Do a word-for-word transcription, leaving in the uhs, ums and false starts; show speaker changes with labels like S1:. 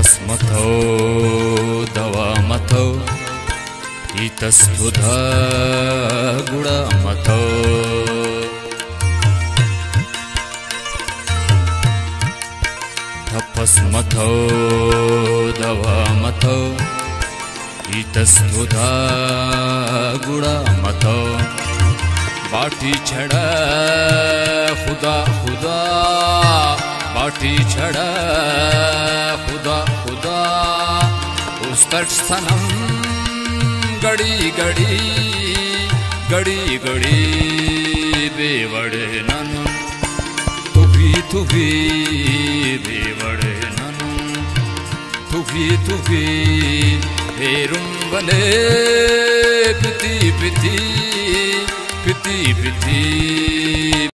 S1: तपस्मथो दवामथो इतस्तुधा गुणमथो तपस्मथो दवामथो इतस्तुधा गुणमथो बाटी छड़ा खुदा खुदा बाटी छड़ा खुदा खुदा उस तट सनम गड़ी गड़ी गड़ी गड़ी बेवड़े नन तुभी तुभी बेवड़े नन तुभी तुभी पेरुंबले पिती पिती पिती पिती